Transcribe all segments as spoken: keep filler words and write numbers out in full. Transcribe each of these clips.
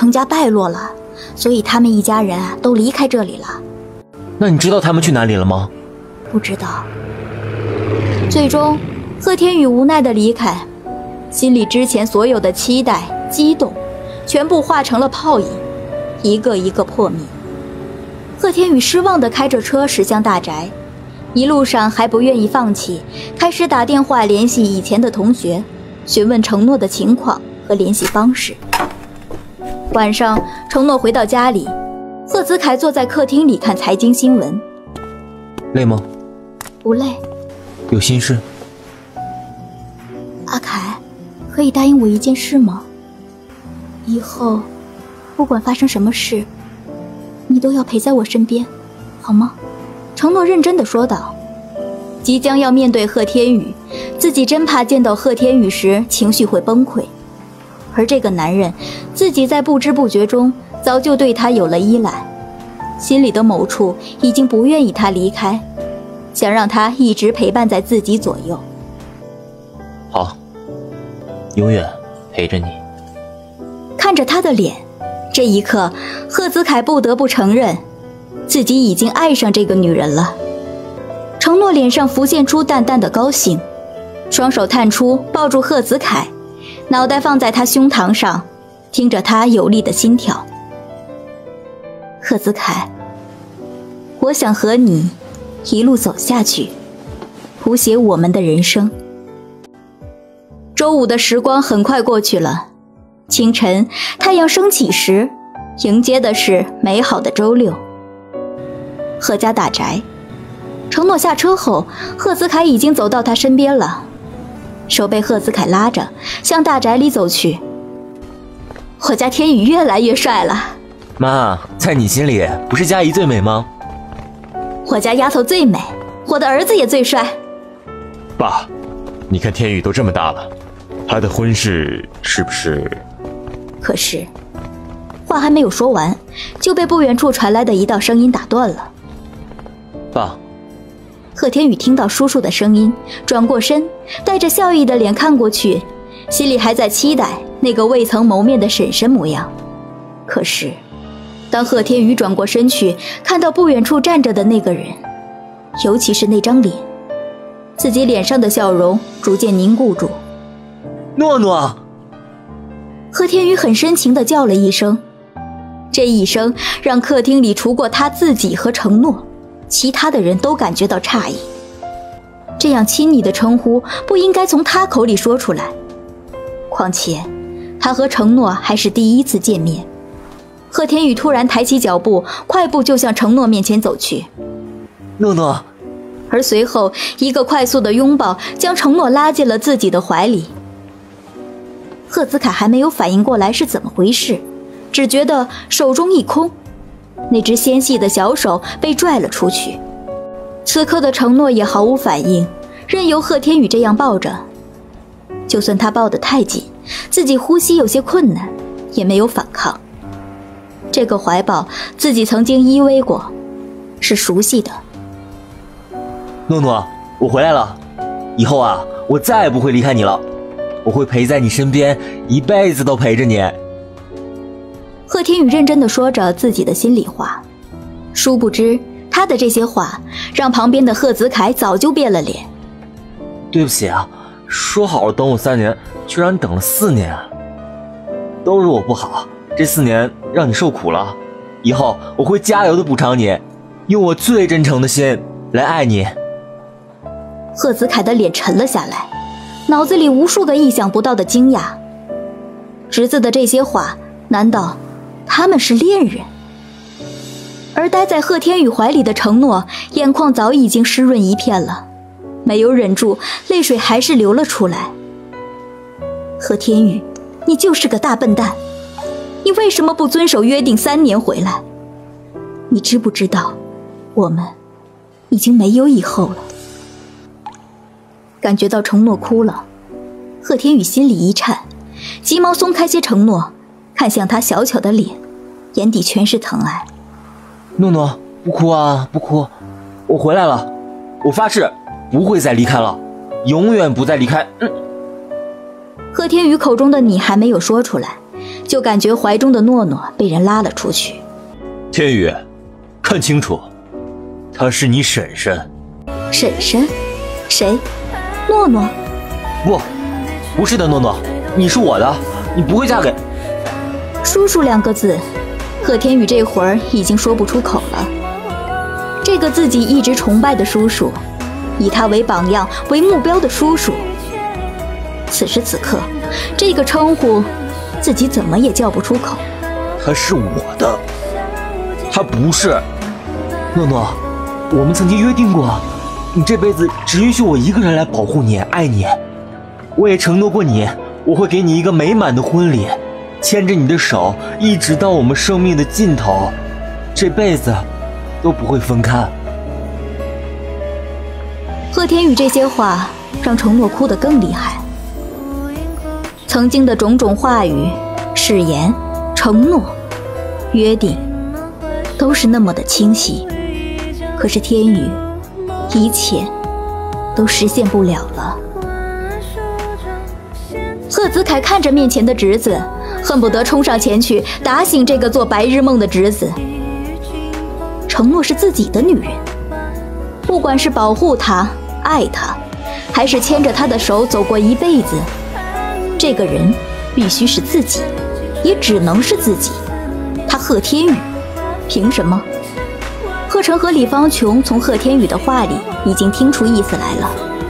程家败落了，所以他们一家人啊都离开这里了。 那你知道他们去哪里了吗？ 不知道。最终，贺天宇无奈地离开，心里之前所有的期待、激动，全部化成了泡影，一个一个破灭。贺天宇失望地开着车驶向大宅，一路上还不愿意放弃，开始打电话联系以前的同学，询问承诺的情况和联系方式。晚上，承诺回到家里，贺子凯坐在客厅里看财经新闻。 累吗？ 不累。 有心事？ 阿凯，可以答应我一件事吗？以后，不管发生什么事，你都要陪在我身边，好吗？承诺认真地说道。即将要面对贺天宇，自己真怕见到贺天宇时情绪会崩溃。而这个男人，自己在不知不觉中早就对他有了依赖，心里的某处已经不愿意他离开，想让他一直陪伴在自己左右。 好，永远陪着你。 看着他的脸，这一刻，贺子凯不得不承认，自己已经爱上这个女人了。承诺脸上浮现出淡淡的高兴，双手探出抱住贺子凯，脑袋放在他胸膛上，听着他有力的心跳。贺子凯，我想和你一路走下去，谱写我们的人生。周五的时光很快过去了，清晨太阳升起时，迎接的是美好的周六。贺家大宅，承诺下车后，贺子凯已经走到他身边了，手被贺子凯拉着向大宅里走去。我家天宇越来越帅了。 妈，在你心里不是佳怡最美吗？ 我家丫头最美，我的儿子也最帅。 爸，你看天宇都这么大了，他的婚事是不是…… 可是话还没有说完，就被不远处传来的一道声音打断了。 爸。 贺天宇听到叔叔的声音，转过身，带着笑意的脸看过去，心里还在期待那个未曾谋面的婶婶模样。可是当贺天宇转过身去，看到不远处站着的那个人，尤其是那张脸，自己脸上的笑容逐渐凝固住。 诺诺！ 贺天宇很深情地叫了一声，这一声让客厅里除过他自己和承诺，其他的人都感觉到诧异。这样亲昵的称呼不应该从他口里说出来，况且他和承诺还是第一次见面。贺天宇突然抬起脚步，快步就向承诺面前走去。 诺诺， 而随后一个快速的拥抱将承诺拉进了自己的怀里。贺子凯还没有反应过来是怎么回事，只觉得手中一空，那只纤细的小手被拽了出去。此刻的承诺也毫无反应，任由贺天宇这样抱着。就算他抱得太紧，自己呼吸有些困难，也没有反抗。这个怀抱自己曾经依偎过，是熟悉的。 诺诺，我回来了，以后啊，我再也不会离开你了，我会陪在你身边，一辈子都陪着你。 贺天宇认真地说着自己的心里话，殊不知他的这些话让旁边的贺子凯早就变了脸。 对不起啊，说好了等我三年，却让你等了四年，都是我不好，这四年让你受苦了，以后我会加油的补偿你，用我最真诚的心来爱你。 贺子凯的脸沉了下来，脑子里无数个意想不到的惊讶。侄子的这些话，难道他们是恋人？而待在贺天宇怀里的承诺，眼眶早已经湿润一片了，没有忍住，泪水还是流了出来。贺天宇，你就是个大笨蛋，你为什么不遵守约定三年回来？你知不知道，我们已经没有以后了。感觉到承诺哭了，贺天宇心里一颤，急忙松开些承诺，看向他小巧的脸，眼底全是疼爱。 诺诺，不哭啊，不哭，我回来了，我发誓不会再离开了，永远不再离开。嗯。 贺天宇口中的你还没有说出来， 就感觉怀中的诺诺被人拉了出去。 天宇，看清楚，她是你婶婶。 婶婶？谁？诺诺？ 不，不是的，诺诺，你是我的，你不会嫁给…… 叔叔两个字，贺天宇这会儿已经说不出口了。这个自己一直崇拜的叔叔，以他为榜样为目标的叔叔，此时此刻，这个称呼自己怎么也叫不出口。 他是我的，他不是。诺诺，我们曾经约定过，你这辈子只允许我一个人来保护你、爱你。我也承诺过你，我会给你一个美满的婚礼，牵着你的手，一直到我们生命的尽头，这辈子都不会分开。 贺天宇这些话让承诺哭得更厉害。曾经的种种话语、誓言、承诺、约定，都是那么的清晰。可是天宇，一切都实现不了了。贺子凯看着面前的侄子，恨不得冲上前去打醒这个做白日梦的侄子。承诺是自己的女人，不管是保护她、爱她，还是牵着她的手走过一辈子，这个人必须是自己，也只能是自己。他贺天宇，凭什么？贺成和李方琼从贺天宇的话里已经听出意思来了。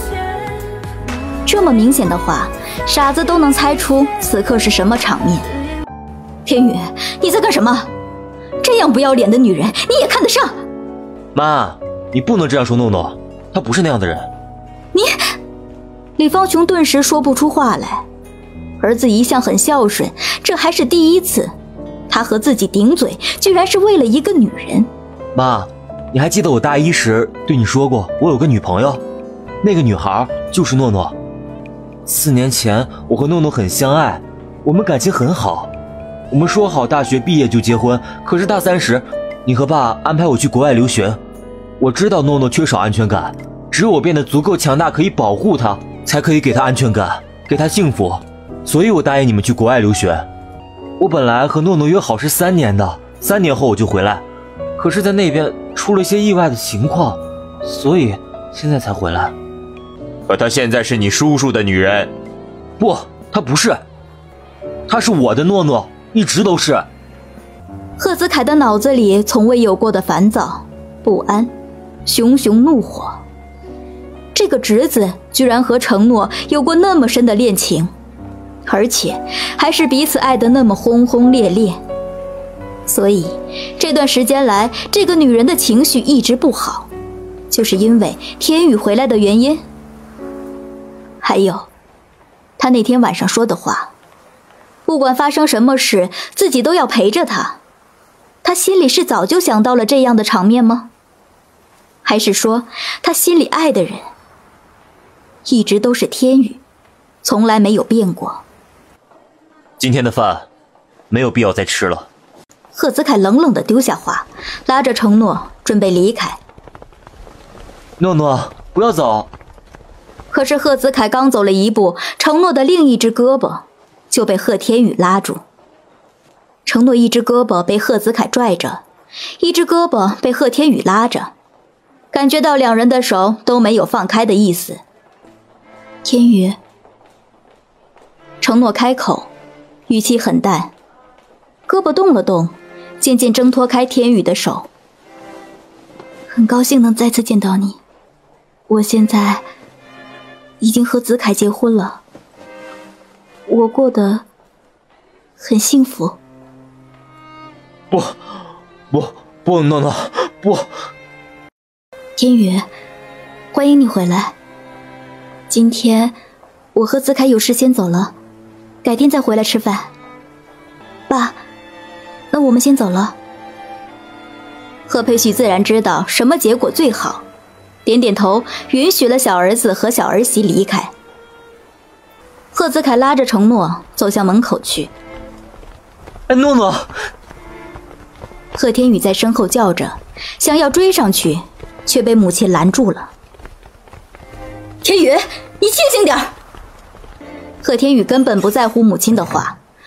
这么明显的话，傻子都能猜出此刻是什么场面。天宇，你在干什么？这样不要脸的女人，你也看得上？ 妈，你不能这样说诺诺，她不是那样的人。 你……李方琼顿时说不出话来。儿子一向很孝顺，这还是第一次，他和自己顶嘴，居然是为了一个女人。 妈，你还记得我大一时对你说过，我有个女朋友，那个女孩就是诺诺。四年前，我和诺诺很相爱，我们感情很好，我们说好大学毕业就结婚。可是大三时，你和爸安排我去国外留学。我知道诺诺缺少安全感，只有我变得足够强大，可以保护她，才可以给她安全感，给她幸福。所以我答应你们去国外留学。我本来和诺诺约好是三年的，三年后我就回来。可是在那边出了一些意外的情况，所以现在才回来。 可她现在是你叔叔的女人。 不，她不是，她是我的诺诺，一直都是。 贺子凯的脑子里从未有过的烦躁、不安、熊熊怒火。这个侄子居然和承诺有过那么深的恋情，而且还是彼此爱得那么轰轰烈烈。所以这段时间来，这个女人的情绪一直不好，就是因为天宇回来的原因。还有她那天晚上说的话，不管发生什么事，自己都要陪着她。她心里是早就想到了这样的场面吗？还是说她心里爱的人一直都是天宇，从来没有变过？ 今天的饭没有必要再吃了。 贺子凯冷冷地丢下话，拉着承诺准备离开。 诺诺，不要走。 可是贺子凯刚走了一步，承诺的另一只胳膊就被贺天宇拉住。承诺一只胳膊被贺子凯拽着，一只胳膊被贺天宇拉着，感觉到两人的手都没有放开的意思。天宇，承诺开口，语气很淡，胳膊动了动，渐渐挣脱开天宇的手。很高兴能再次见到你，我现在已经和子凯结婚了，我过得很幸福。 不不不，诺诺，不。 天宇，欢迎你回来。今天我和子凯有事先走了，改天再回来吃饭。爸，那我们先走了。贺佩旭自然知道什么结果最好，点点头，允许了小儿子和小儿媳离开。贺子凯拉着承诺走向门口去。 哎，诺诺！ 贺天宇在身后叫着，想要追上去，却被母亲拦住了。天宇，你清醒点！贺天宇根本不在乎母亲的话，母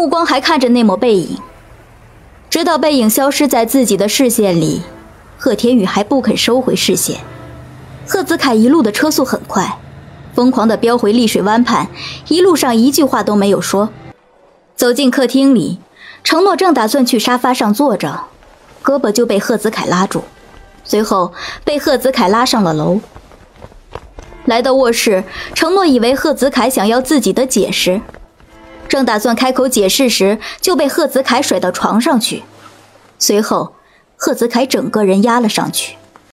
目光还看着那抹背影，直到背影消失在自己的视线里，贺天宇还不肯收回视线。贺子凯一路的车速很快，疯狂地飙回丽水湾畔，一路上一句话都没有说。走进客厅里，承诺正打算去沙发上坐着，胳膊就被贺子凯拉住，随后被贺子凯拉上了楼。来到卧室，承诺以为贺子凯想要自己的解释，正打算开口解释时，就被贺子凯甩到床上去，随后贺子凯整个人压了上去。